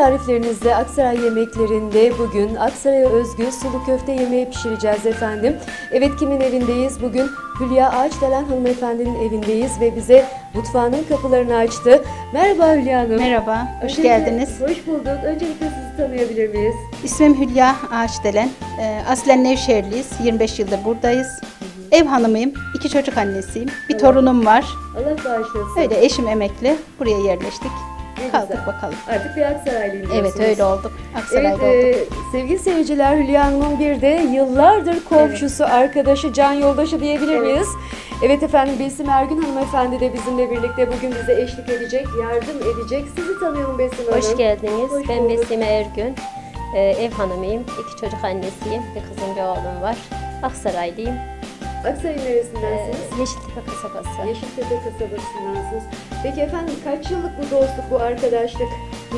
tariflerinizde, Aksaray yemeklerinde bugün Aksaray'a özgü sulu köfte yemeği pişireceğiz efendim. Evet, kimin evindeyiz? Bugün Hülya Ağaçdelen hanımefendinin evindeyiz ve bize mutfağının kapılarını açtı. Merhaba Hülya Hanım. Merhaba, hoş Öncelikle, geldiniz. Hoş bulduk. Öncelikle sizi tanıyabilir miyiz? İsmim Hülya Ağaçdelen. Aslen Nevşehirliyiz. 25 yıldır buradayız. Ev hanımıyım, 2 çocuk annesiyim. Bir torunum var. Allah bağışlasın. Öyle eşim emekli. Buraya yerleştik. Ne Kaldık güzel. bakalım. Artık bir Aksaraylıyım Evet, diyorsunuz. öyle olduk. Aksaray'da Evet, olduk. sevgili seyirciler, Hülya Hanım'ın bir de yıllardır komşusu, arkadaşı, can yoldaşı diyebilir miyiz? Evet efendim, Besim Ergün hanımefendi de bizimle birlikte bugün bize eşlik edecek, yardım edecek. Sizi tanıyalım Besim Hanım. Hoş geldiniz. Hoş Ben bulduk. Besime Ergün. Ev hanımıyım. 2 çocuk annesiyim. Bir kızım, bir oğlum var. Aksaraylıyım. Aksaray'ın neresindensiniz? Yeşiltepe kasabası. Yeşiltepe kasabasındansınız. Peki efendim, kaç yıllık bu dostluk, bu arkadaşlık?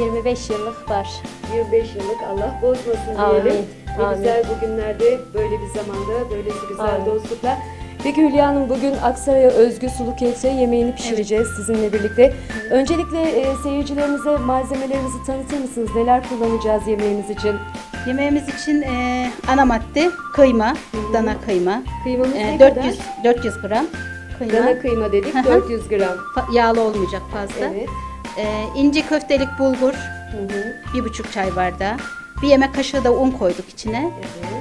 25 yıllık var. 25 yıllık, Allah bozmasın Amin, diyelim. Ne amin. güzel bugünlerde, böyle bir zamanda, böylesi güzel Amin. dostluklar. Peki Hülya Hanım, bugün Aksaray'a özgü sulu köfte yemeğini pişireceğiz sizinle birlikte. Öncelikle seyircilerimize malzemelerimizi tanıtır mısınız? Neler kullanacağız yemeğimiz için? Yemeğimiz için ana madde kıyma, dana kıyma. Kıymamız ne 400 gram kıyma. Dana kıyma dedik, Hı hı. 400 gram. Yağlı olmayacak fazla. Evet. İnce köftelik bulgur, Hı hı. 1,5 çay bardağı. Bir yemek kaşığı da un koyduk içine.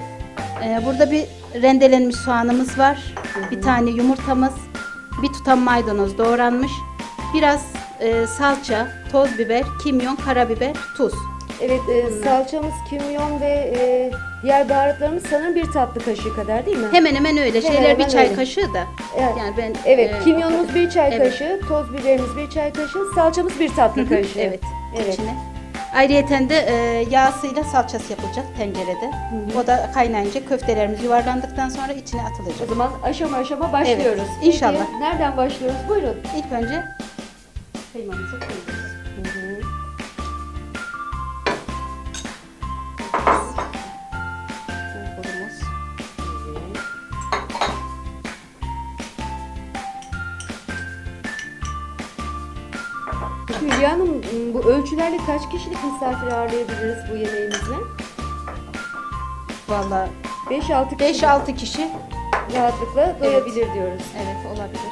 Evet. Burada bir rendelenmiş soğanımız var. Bir tane yumurtamız, bir tutam maydanoz doğranmış. Biraz salça, toz biber, kimyon, karabiber, tuz. Evet, salçamız, kimyon ve diğer baharatlarımız sanırım bir tatlı kaşığı kadar değil mi? Hemen hemen öyle. Hemen Şeyler bir hemen çay öyle. kaşığı da. Evet. Yani ben Evet, kimyonumuz bir çay Evet. kaşığı, toz biberimiz bir çay kaşığı, salçamız bir tatlı kaşığı. Evet. Evet. İçine. Ayrıyeten de yağsıyla salçası yapılacak tencerede. O da kaynayınca köftelerimiz yuvarlandıktan sonra içine O atılacak. zaman aşama aşama başlıyoruz. Evet, inşallah. Peki, nereden başlıyoruz? Buyurun. İlk önce kıymamızı koyuyoruz. Bulgurumuz. Peki Hülya Hanım, bu ölçülerle kaç kişilik misafir ağırlayabiliriz bu yemeğimizle? Vallahi 5-6 kişi 5-6 kişi rahatlıkla doyabilir diyoruz. evet olabilir.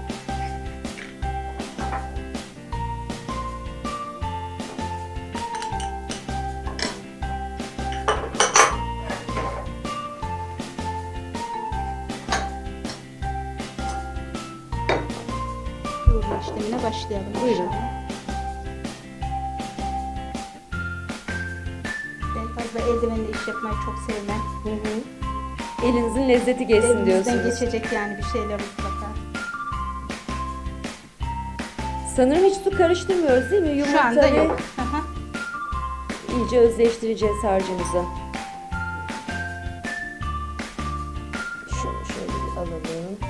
Yoğurma işlemine başlayalım. Buyurun. Ben fazla eldivenle iş yapmayı çok sevmem. Hı hı. Elinizin lezzeti geçsin Elimizden diyorsunuz. geçecek yani bir şeyler mutlaka. Sanırım hiç su karıştırmıyoruz değil mi? Yumurta Şu anda ve yok. Aha. iyice özleştireceğiz harcımızı. Şunu şöyle bir alalım.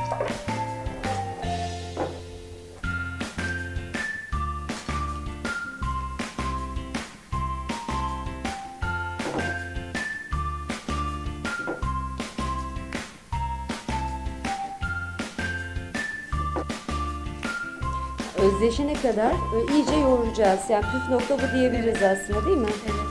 Özleşene kadar iyice yoğuracağız. Yani püf nokta bu diyebiliriz aslında, değil mi? Evet.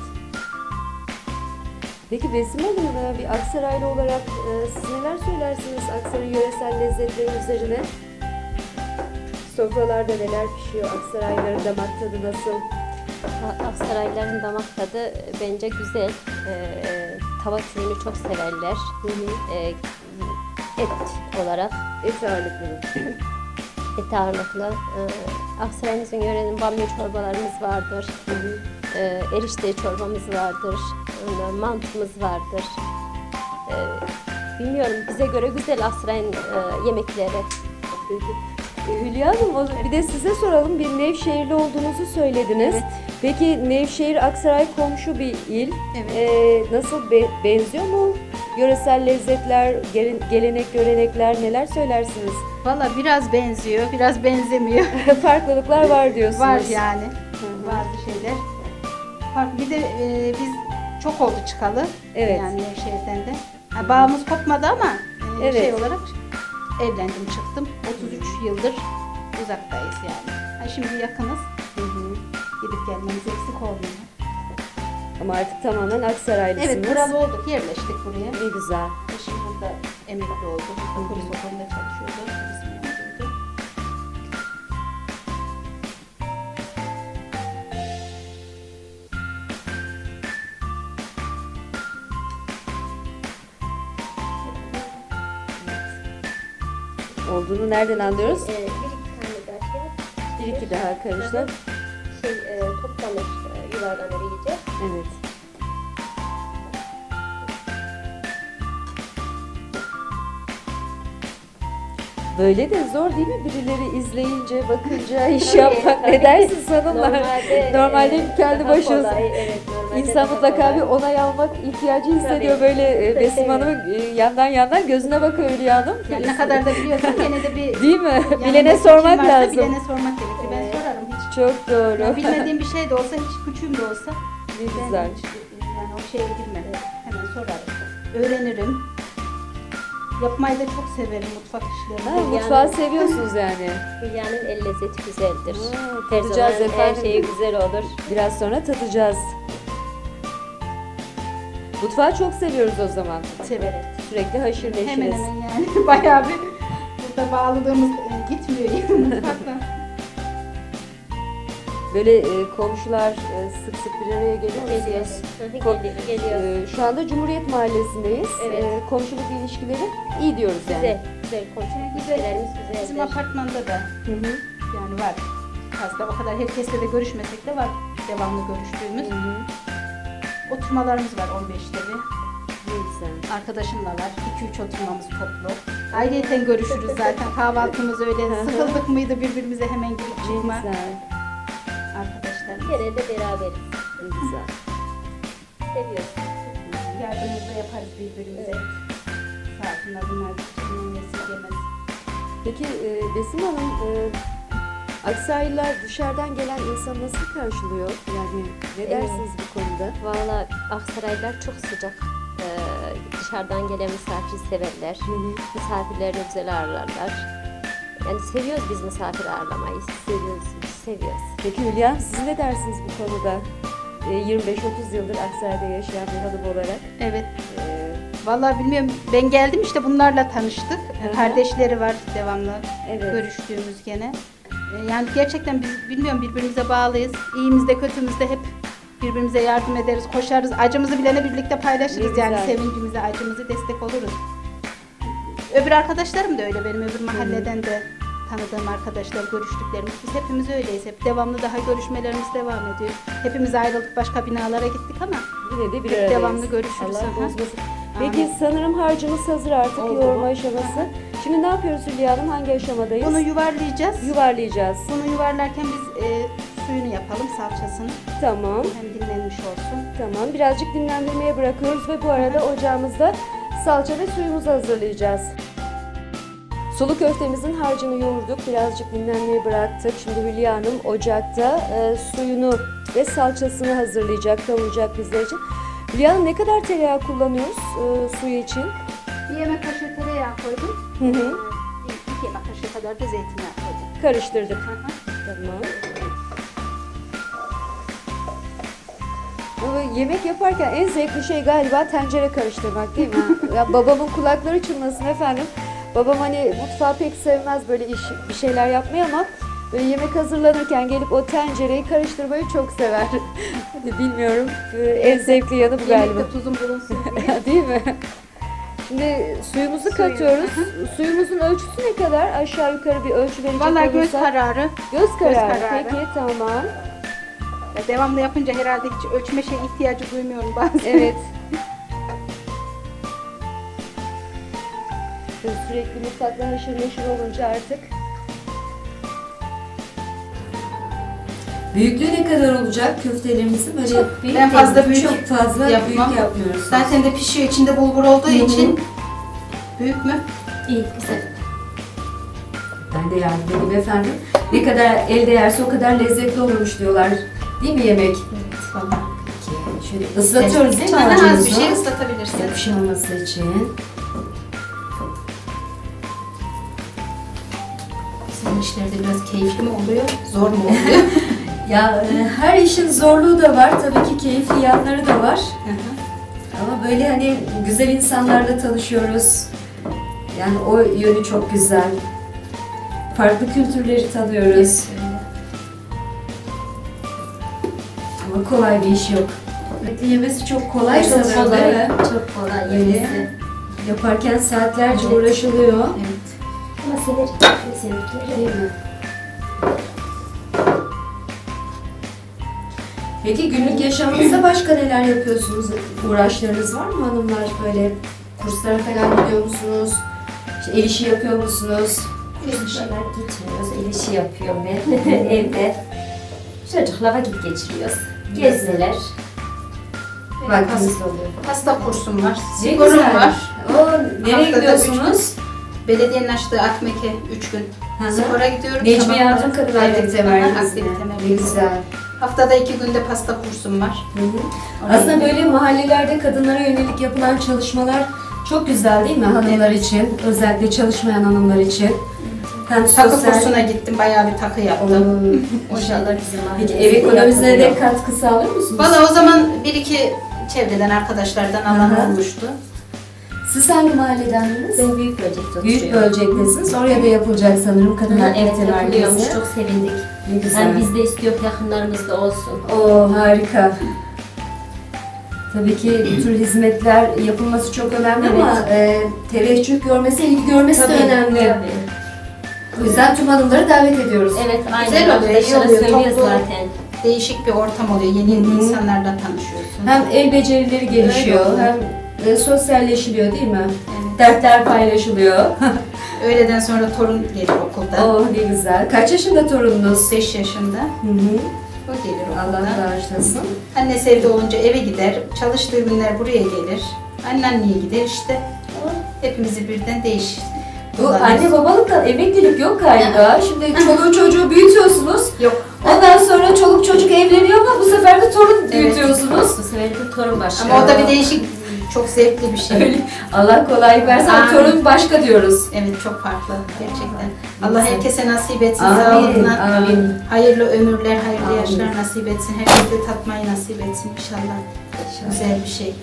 Peki Besim Hanım, bir Aksaraylı olarak siz neler söylersiniz Aksaray yöresel lezzetleri üzerine? Sofralarda neler pişiyor? Aksaraylıların damak tadı nasıl? Aksaraylıların damak tadı bence güzel. Tava türünü çok severler. Et olarak. Et ağırlıklı. Et ağırlıklı. Aksaray'ımızın yörenin bamya çorbalarımız vardır. Erişte çorbamız vardır. Ondan mantımız vardır. Bilmiyorum, bize göre güzel Aksaray'ın yemekleri. Peki. Hülya Hanım, bir de size soralım. Bir Nevşehirli olduğunuzu söylediniz. Evet. Peki Nevşehir, Aksaray komşu bir il. Evet. Nasıl benziyor mu? Yöresel lezzetler, gelenek, görenekler neler söylersiniz? Valla biraz benziyor, biraz benzemiyor. Farklılıklar var diyorsunuz. Var yani. Hı. Bazı şeyler. Farklı. Bir de biz çok oldu çıkalı. Evet. Yani Nevşehir'den de. Ha, bağımız kopmadı ama Evet. şey olarak evlendim çıktım. 33 yıldır uzaktayız yani. Ha, şimdi yakınız. Hı hı. Gidip gelmemiz eksik olmuyor. Ama artık tamamen Aksaraylısınız. Evet, buralı olduk, yerleştik buraya. Ne güzel. Eşim burada emekli oldu. Polis okulunda çalışıyordu. Polis memuruydu. Olduğunu nereden anlıyoruz? Bir iki tane daha yap. Bir iki daha karıştır. Toplanır, yuvarlanır iyice. Evet. Böyle de zor değil mi? Birileri izleyince, bakınca iş Tabii, yapmak. tabii. Ne dersin hanımlar? Normalde kendi daha başınıza. kolay, evet, normalde İnsan daha mutlaka bir kolay. onay almak ihtiyacı hissediyor. Tabii. Böyle Besim Evet. Hanım'ın yandan gözüne bakıyor Hülya Hanım. Yani ne kadar da biliyorsan gene de bir Değil mi? yanında Bilene kim sormak varsa lazım. Bilene sormak gerekir. Ben Evet. sorarım hiç. Çok doğru. Yani bilmediğim bir şey de olsa, hiç küçüğüm de olsa Ne ben güzel. hiç, yani o şeye girmem. Hemen sorarım. Öğrenirim. Yapmayı da çok severim, mutfak işlerini. Ha, mutfağı seviyorsunuz yani. Hülya'nın el lezzeti güzeldir. Aa, Her tadacağız zaman her efendim. şeyi güzel olur. Biraz sonra tadacağız. Mutfağı çok seviyoruz o zaman. Severim. Sürekli haşır neşiriz. Hemen hemen yani bayağı bir burada bağlılığımız gitmiyor yani mutfakta. Böyle komşular sık sık bir araya geliyor Geliyoruz. musunuz? Geliyoruz. Şu anda Cumhuriyet Mahallesindeyiz. Evet. Komşuluk ilişkileri iyi diyoruz yani. Güzel, güzel komşuluk ilişkilerimiz Bizim güzeldir. apartmanda da Hı hı. yani var. Fazla o kadar herkesle de görüşmesek de var devamlı görüştüğümüz. Hı hı. Oturmalarımız var 15'te bir. Ne güzel. Arkadaşımla var. 2-3 oturmamız toplu. Ayrıyeten görüşürüz zaten. Kahvaltımız öyle. Sıkıldık mıydı birbirimize hemen girip Ne çıkma. güzel. Arkadaşlar. Genelde beraberiz. Ne güzel. Seviyoruz. Yardımımızı da yaparız birbirimize. Sağ olsunlar bunlar içinden esirgemez. Peki Besim Hanım, Aksaraylılar dışarıdan gelen insanı nasıl karşılıyor? Yani ne dersiniz bu konuda? Valla Aksaraylılar çok sıcak. Dışarıdan gelen misafir severler. Hı hı. Misafirlerini güzel ağırlarlar. Yani seviyoruz biz misafir ağırlamayı. Seviyoruz. Peki Hülya Hanım, siz ne dersiniz bu konuda? 25-30 yıldır Aksaray'da yaşayan bir hanım olarak. Evet. E, Vallahi bilmiyorum. Ben geldim işte bunlarla tanıştık. Hı hı. Kardeşleri var devamlı Evet. görüştüğümüz gene. Yani gerçekten biz bilmiyorum birbirimize bağlıyız. İyimizde kötümüzde hep birbirimize yardım ederiz, koşarız. Acımızı bilene birlikte paylaşırız Ne yani güzel. sevincimize, acımızı destek oluruz. Öbür arkadaşlarım da öyle benim öbür mahalleden de tanıdığım arkadaşlar, görüştüklerimiz. Biz hepimiz öyleyiz. Hep devamlı daha görüşmelerimiz devam ediyor. Hepimiz ayrıldık, başka binalara gittik ama Yine de bir hep aradayız. devamlı görüşürüz. Allah Aha. bozmasın. Peki sanırım harcımız hazır artık, Oldu yoğurma mu? aşaması. Şimdi ne yapıyoruz Hülya Hanım? Hangi aşamadayız? Bunu yuvarlayacağız. yuvarlayacağız. Bunu yuvarlarken biz suyunu yapalım, salçasını. Tamam. Hem dinlenmiş olsun. Tamam. Birazcık dinlendirmeye bırakıyoruz ve bu arada ocağımızda salça ve suyumuzu hazırlayacağız. Sulu köftemizin harcını yoğurduk. Birazcık dinlenmeye bıraktık. Şimdi Hülya Hanım ocakta suyunu ve salçasını hazırlayacak, kavuracak bizler için. Hülya Hanım, ne kadar tereyağı kullanıyoruz suyu için? Bir yemek kaşığı tereyağı koydum. Hı hı. İki yemek kaşığı kadar da zeytinyağı koydum. Karıştırdık. Hı hı. Tamam. Ama yemek yaparken en zevkli şey galiba tencere karıştırmak, değil mi? Ya babamın kulakları çınlasın efendim. Babam hani mutfağı pek sevmez böyle bir şeyler yapmayı ama böyle yemek hazırlanırken gelip o tencereyi karıştırmayı çok sever. Hani bilmiyorum, en zevkli yanı bu galiba. Yemekte tuzum bulunsun diye. Değil mi? Şimdi suyumuzu katıyoruz. Suyumuzun ölçüsü ne kadar? Aşağı yukarı bir ölçü verecek Vallahi göz olursak. kararı. Göz kararı. kararı. Peki, tamam. Ya devamlı yapınca herhalde hiç ölçme şey ihtiyacı duymuyorum bazen. Evet. Sürekli mutfakta haşır neşir olunca artık. Büyüklüğü ne kadar olacak köftelerimizin? Böyle Çok büyük ben fazla değil, büyük çok fazla yapmam. büyük yapmıyoruz. Zaten de pişiyor içinde bulgur olduğu için. Büyük mü? İyi, güzel. Ben de yardım edeyim efendim. Ne kadar el değerse o kadar lezzetli olurmuş diyorlar. Değil mi yemek? Vallahi. Peki, şöyle ıslatıyoruz değil mi İçinden az bir harcımızı? şey ıslatabilirsin. Yapışmaması için. Senin işlerde biraz keyifli mi oluyor? Zor mu oluyor? Ya her işin zorluğu da var. Tabii ki keyifli yanları da var. Ama böyle hani güzel insanlarla tanışıyoruz. Yani o yönü çok güzel. Farklı kültürleri tanıyoruz. Ama kolay bir iş yok. Yemesi çok kolay Çok sanırım, kolay, değil mi? çok kolay yemesi. Yaparken saatlerce Evet. uğraşılıyor. Evet. Ama sevdikleri. Değil mi? Peki günlük yaşamınızda başka neler yapıyorsunuz? Uğraşlarınız var mı hanımlar? Böyle kurslara falan gidiyor musunuz? İşte el işi yapıyor musunuz? Bir şeyler gitmiyoruz, el işi yapıyorum ben evde. Çocukla vakit geçiriyoruz. Gezmeler. Vaktiniz oluyor. Pasta kursum var, Ne sporum güzel. var. Nereye Haftada gidiyorsunuz? Belediyenin açtığı Akmek'e 3 gün Hı hı. spora gidiyorum. Necmi Sabah- Yardım Kadın Evet, Aktivite aha, Merkezi'ne. aktivite Ne merkezi. güzel. Haftada 2 günde pasta kursum var. Hı hı. Aslında böyle mahallelerde kadınlara yönelik yapılan çalışmalar çok güzel değil mi hanımlar için? Özellikle çalışmayan hanımlar için. Hem Takı sosyal... kursuna gittim, bayağı bir takı yaptım. İnşallah bizim Peki mahallemizde ev ekonomisine de yapılıyor. katkı sağlıyor musunuz? Valla o zaman bir iki çevreden, arkadaşlardan alan Hı hı. olmuştu. Siz hangi mahalledendiniz? Ben büyük bölcekte Büyük oturuyorum. bölcektesiniz. Oraya da yapılacak sanırım kadın Evet, aktivite yapılıyormuş. merkezi. Çok sevindik. Ne güzel. Hem biz de istiyoruz yakınlarımızda olsun. Oo harika. Tabii ki bu tür hizmetler yapılması çok önemli Evet. ama teveccüh görmesi, ilgi görmesi de önemli. Tabii. O yüzden tüm hanımları davet ediyoruz. Evet, aynen. Güzel oluyor, iyi Arkadaşlara oluyor. söylüyoruz Toplu- zaten. Değişik bir ortam oluyor, yeni Hı hı. insanlarla tanışıyorsun. Hem el becerileri gelişiyor, Öyle oluyor. hem sosyalleşiliyor değil mi? Evet. Dertler paylaşılıyor. Öğleden sonra torun gelir okulda. Oh ne güzel. Kaç yaşında torununuz? 5 yaşında. Hı hı. O gelir Allah okulda. bağışlasın. Annesi evde olunca eve gider. Çalıştığı günler buraya gelir. Anneanneye gider işte. Hepimizi birden değişir. Bu anne babalıktan emeklilik yok galiba. Şimdi çoluğu çocuğu büyütüyorsunuz. Yok. Ondan sonra çoluk çocuk evleniyor ama bu sefer de torun Evet. büyütüyorsunuz. Bu sefer de torun başlıyor. Ama o da bir değişik, çok zevkli bir şey. Öyle. Allah kolaylık versin ama Amin. torun başka diyoruz. Evet, çok farklı gerçekten. Allah herkese nasip etsin Amin, sağlığına. amin. Hayırlı ömürler, hayırlı Amin. yaşlar nasip etsin. Herkese tatmayı nasip etsin inşallah. Güzel bir şey.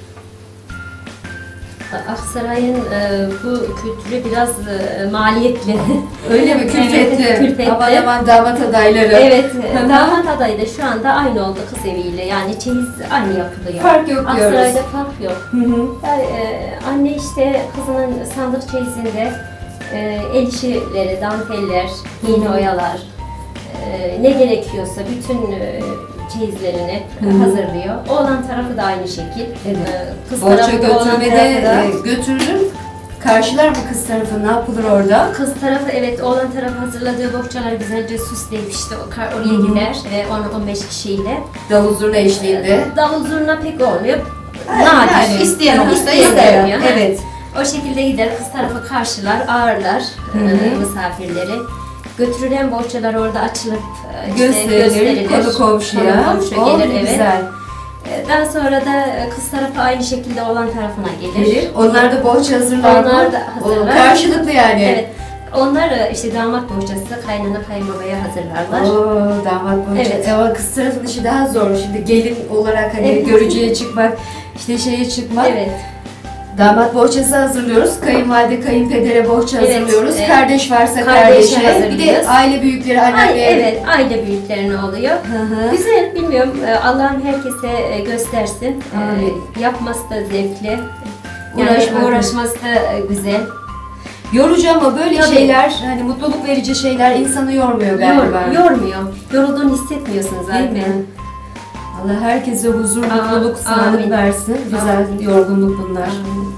Aksaray'ın bu kültürü biraz maliyetli. Öyle mi? Külfetli. Evet, külfetli. Aman aman damat adayları. Evet, Hı hı. damat adayı da şu anda aynı oldu kız eviyle. Yani çeyiz aynı yapılıyor. Fark yok diyoruz. Aksaray'da fark yok. Hı hı. Yani, anne işte kızının sandık çeyizinde el işleri, danteller, iğne oyalar, ne gerekiyorsa bütün çeyizlerini Hı hı. hazırlıyor. Oğlan tarafı da aynı şekil. Evet. Kız Bohça tarafı da oğlan götürmede tarafı da. götürülür. Karşılar mı kız tarafı? Ne yapılır orada? Kız tarafı evet, oğlan tarafı hazırladığı bohçalar güzelce süsleyip işte oraya Hı hı. gider ve 10-15 kişiyle. Davul zurna eşliğinde. Davul zurna pek olmuyor. Yani Nadir. isteyen olursa İsteyen, yapıyor. evet. O şekilde gider, kız tarafı karşılar, ağırlar Hı hı. misafirleri. Götürülen bohçalar orada açılıp Gösterilir, konu komşuya. Konu komşu Oh, gelir, ne evet. güzel. Daha sonra da kız tarafı aynı şekilde olan tarafına gelir. Gelir. Onlar da bohça hazırlar mı? Onlar da O hazırlar. karşılıklı yani. Evet. Onlar işte damat bohçası kaynana kayınbabaya hazırlarlar. Oo, damat bohça. Evet. Ama kız tarafın işi daha zor. Şimdi gelin olarak hani Evet. görücüye çıkmak, işte şeye çıkmak. Evet. Damat bohçası hazırlıyoruz. Kayınvalide, kayınpedere bohça Evet, hazırlıyoruz. evet. Kardeş varsa Kardeşe kardeşe. Bir de hazırlıyoruz. aile büyükleri, anneanne. Evet, aile büyüklerine oluyor. Hı hı. Güzel, bilmiyorum. Allah'ım herkese göstersin. Amin. Yapması da zevkli. Uğraşmak- Uğraşması da güzel. Yorucu ama böyle Tabii. şeyler, hani mutluluk verici şeyler insanı yormuyor galiba. Yormuyor. Yorulduğunu hissetmiyorsun zaten. Değil mi? Allah herkese huzur, Amin. mutluluk, sağlık Amin. versin. Güzel Amin. yorgunluk bunlar.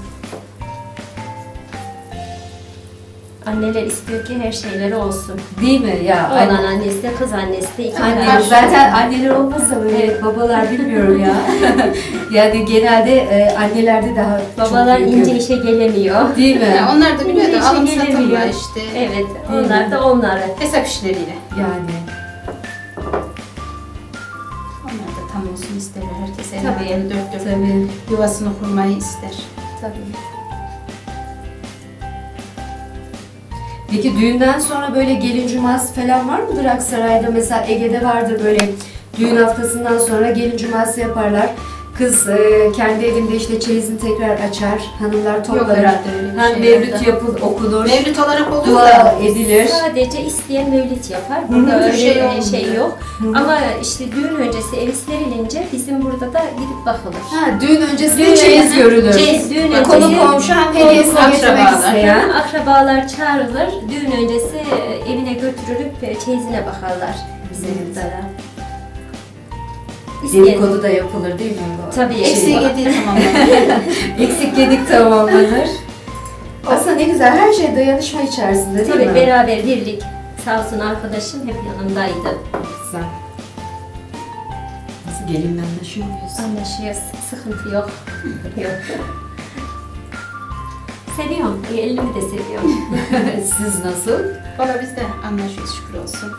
Anneler istiyor ki her şeyleri olsun. Değil mi? Ya Oğlan annesi de kız annesi de iki anne, kardeş. zaten anneler olmasa böyle babalar bilmiyorum ya. Yani genelde annelerde daha Babalar çok ince işe gelemiyor. değil mi? Ya onlar da biliyor İnce da işe alım gelemiyor. satımla işte Evet, onlar da onları. hesap işleriyle. Yani. Onlar da tam olsun isterler. Herkes Tabii, evladını dört dört Tabii. yuvasını kurmayı ister. Tabii. Peki düğünden sonra böyle gelin cuması falan var mıdır Aksaray'da? Mesela Ege'de vardır böyle Düğün haftasından sonra gelin cuması yaparlar. Kız kendi evinde işte çeyizini tekrar açar. Hanımlar toplanır. herhalde öyle bir şey Mevlüt herhalde. okunur. Mevlüt olarak olur Dua da. edilir. Sadece isteyen mevlid yapar. Burada öyle şey şey, olmuyor. yok. Ama işte düğün öncesi ev serilince bizim burada da gidip bakılır. Ha, düğün öncesinde Düğün çeyiz öncesi- görülür. Düğün Konu öncesi komşu hem hediyesini getirmek akrabalar. isteyen. akrabalar çağrılır. Düğün öncesi evine götürülüp çeyizine bakarlar bizim burada da. Dedikodu da yapılır değil mi? Tabii. Eksiği yediği tamamlanır. Eksik gedik tamamlanır. Aslında ne güzel, her şey dayanışma içerisinde değil Tabii mi? beraber birlik. Sağ olsun arkadaşım hep yanımdaydı. Güzel. Nasıl, gelinle anlaşıyor muyuz? Anlaşıyoruz. Sıkıntı yok. Yok. Seviyorum. Elimi de seviyorum. Siz nasıl? Valla biz de anlaşıyoruz şükür olsun.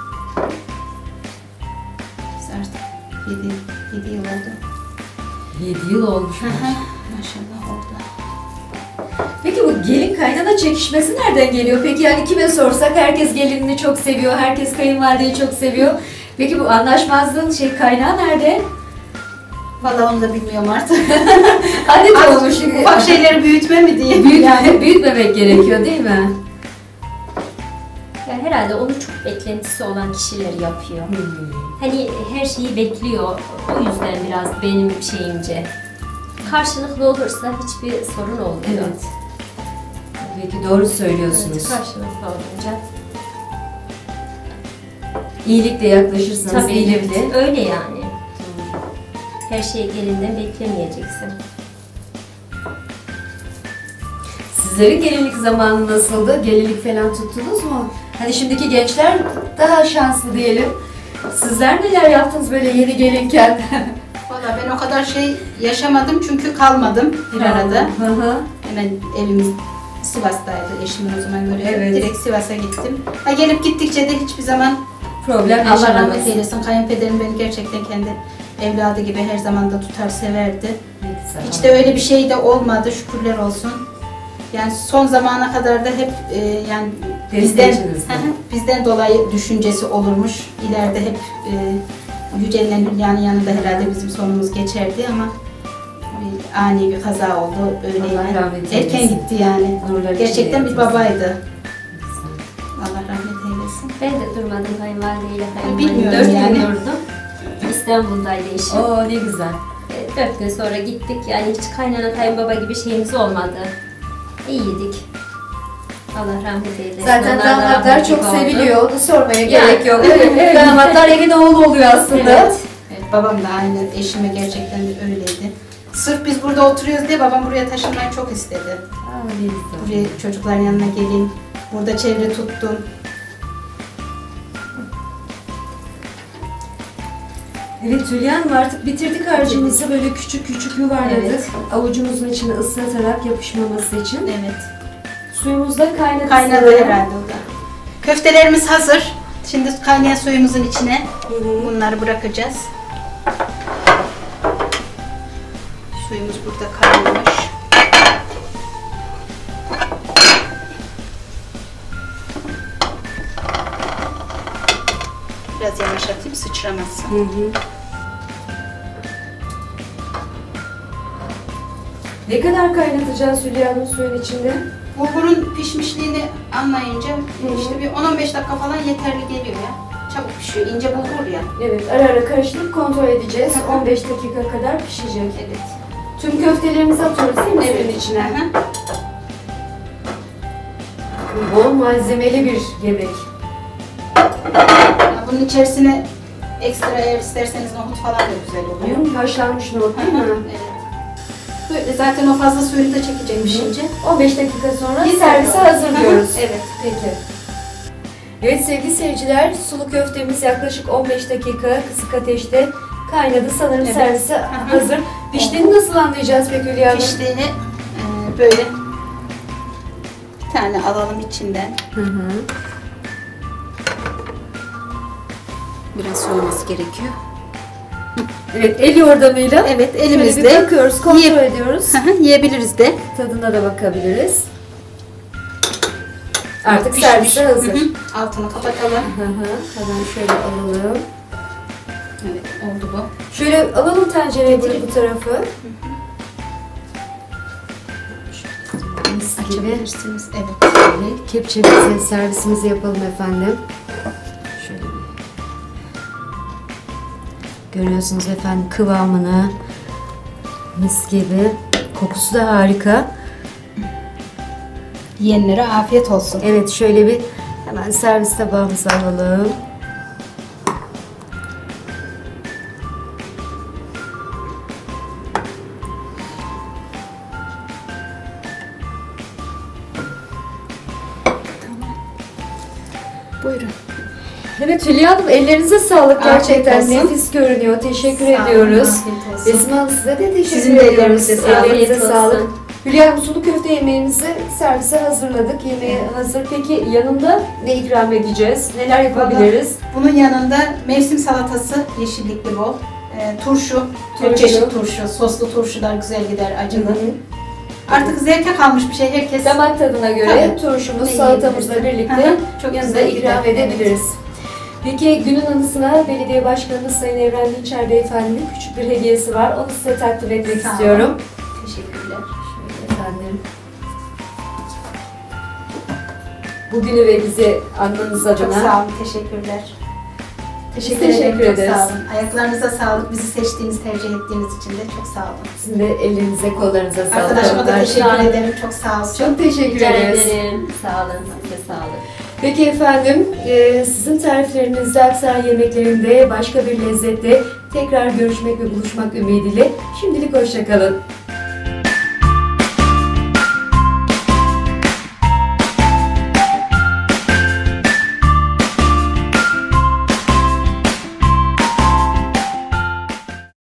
Biz artık 7 yıl oldu. 7 yıl olmuş. Maşallah oldu. Peki bu gelin kaynana çekişmesi nereden geliyor? Peki yani kime sorsak herkes gelinini çok seviyor, herkes kayınvalideyi çok seviyor. Peki bu anlaşmazlığın kaynağı nerede? Valla onu da bilmiyorum artık. Adet olmuş. Ufak şeyleri büyütme mi diye. Büyütmemek gerekiyor değil mi? Ya herhalde onu çok beklentisi olan kişiler yapıyor. Hani her şeyi bekliyor. O yüzden biraz benim şeyimce. Karşılıklı olursa hiçbir sorun olmuyor. Evet. Peki doğru söylüyorsunuz. Evet, karşılıklı olunca. İyilikle yaklaşırsanız Tabii iyilikle. öyle yani. Her şeyi gelinden beklemeyeceksin. Sizlerin gelinlik zamanı nasıldı? Gelinlik falan tuttunuz mu? Hani şimdiki gençler daha şanslı diyelim. Sizler neler yaptınız böyle yeni gelinken? Valla ben o kadar şey yaşamadım çünkü kalmadım bir arada. Hı hı. Hemen evimiz Sivas'taydı eşimin o zaman göre. Evet. Direkt Sivas'a gittim. Ha, gelip gittikçe de hiçbir zaman Problem Allah rahmet yaşanamaz. eylesin. Kayınpederim beni gerçekten kendi evladı gibi her zaman da tutar severdi. Ne güzel. Hiç de öyle bir şey de olmadı şükürler olsun. Yani son zamana kadar da hep yani Desteğinizdi. bizden dolayı düşüncesi olurmuş. İleride hep Yücel'le Hülya'nın yanında herhalde bizim sonumuz geçerdi ama ani bir kaza oldu. Öyle Allah yani. rahmet Erken eylesin. gitti yani. Nurlar Gerçekten bir içinde babaydı. Güzel. Allah rahmet eylesin. Ben de durmadım kayınvalideyle Bilmiyorum 4 yani. gün durdum. İstanbul'daydı eşim. Oo ne güzel. 4 gün sonra gittik. Yani hiç kaynana kayınbaba gibi şeyimiz olmadı. İyiydik. Allah rahmet eylesin. Zaten Onlar da damatlar rahmetli çok oldu. seviliyor. Onu sormaya Yani, gerek yok. evet. Damatlar evin oğlu oluyor aslında. Evet. Evet, babam da aynı eşime gerçekten öyleydi. Sırf biz burada oturuyoruz diye babam buraya taşınmayı çok istedi. Aa, ne güzel. Buraya çocukların yanına gelin. Burada çevre tuttum. Evet Hülya Hanım, artık bitirdik harcımızı, böyle küçük küçük yuvarladık. Evet. Avucumuzun içine ıslatarak yapışmaması için. Evet. Suyumuz da kaynadı. Kaynadı sanırım. herhalde o da. Köftelerimiz hazır. Şimdi kaynayan suyumuzun içine bunları bırakacağız. Suyumuz burada kaynamış. Biraz yavaşlatayım sıçramasın. Hı hı. Ne kadar kaynatacağız Hülya Hanım suyun içinde? Bulgurun pişmişliğini anlayınca işte bir 10-15 dakika falan yeterli geliyor ya. Çabuk pişiyor. İnce bulgur ya. Evet, ara ara karıştırıp kontrol edeceğiz. 15 dakika kadar pişecek. Evet. Tüm köftelerimizi atıyoruz değil mi suyun Evet. içine? Hı hı. Bol malzemeli bir yemek. Ya bunun içerisine ekstra eğer isterseniz nohut falan da güzel oluyor. Haşlanmış nohut değil mi? Evet. Böyle zaten o fazla suyunu da çekecek pişince. 15 dakika sonra Biz servise hazır diyoruz. Evet. Peki. Evet sevgili seyirciler, sulu köftemiz yaklaşık 15 dakika kısık ateşte kaynadı. Sanırım Evet. servise Aha. hazır. Piştiğini nasıl anlayacağız peki Hülya Hanım? Piştiğini böyle bir tane alalım içinden. Hı hı. Biraz soğuması gerekiyor. Evet, el yordamıyla Evet, şöyle bir elimizde bakıyoruz, kontrol yiyip- ediyoruz. yiyebiliriz de. Tadına da bakabiliriz. Artık Pişmiş. servise hazır. Hı hı. Altını kapatalım. Hı hı. Hemen şöyle alalım. Evet, oldu bu. Şöyle alalım tencereyi bu tarafı. Mis gibi. Açabilirsiniz. Evet. Şöyle kepçemizi, servisimizi yapalım efendim. Şöyle görüyorsunuz efendim kıvamını. Mis gibi. Kokusu da harika. Yiyenlere afiyet olsun. Evet, şöyle bir hemen servis tabağımızı alalım. Buyurun. Evet Hülya Hanım, ellerinize sağlık, Afiyet gerçekten olsun. nefis görünüyor. Teşekkür Sağ olun, ediyoruz. afiyet olsun. Esma Hanım, size de teşekkür Sizin de ediyoruz. ellerinize sağlık. Ellerinize Afiyet sağlık. olsun. Hülya Hanım, sulu köfte yemeğimizi servise hazırladık. Yemeğe hazır. Peki yanında ne ikram edeceğiz? Neler yapabiliriz? Bunun yanında mevsim salatası, yeşillikli bol. Turşu, Turşu. çeşit turşu, soslu turşular güzel gider, acılı. Hı hı. Artık zevke kalmış bir şey, herkes Damak tadına göre Tabii. turşumuz, Ne salatamızla yiyebilirsin? birlikte Hı hı, çok yanında güzel ikram gider. edebiliriz. Peki günün anısına Belediye Başkanımız Sayın Evren Dinçer Beyefendinin küçük bir hediyesi var. Onu size takdim etmek Sağ olun. istiyorum. Teşekkürler. Şöyle efendim. Bugünü ve bizi anmanız adına. Çok sağ olun, teşekkürler. Teşekkür Çok ederiz. sağ olun. Ayaklarınıza sağlık. Bizi seçtiğiniz, tercih ettiğiniz için de çok sağ olun. Sizin de ellerinize, kollarınıza sağlık. Arkadaşıma da Arkadaşlar. teşekkür ederim. Çok sağ olsun. Çok teşekkür Rica ederiz. ederim. Sağ olun. Size sağlık. Peki efendim, sizin tariflerinizde, Aksaray yemeklerinde başka bir lezzette tekrar görüşmek ve buluşmak ümidiyle şimdilik hoşça kalın.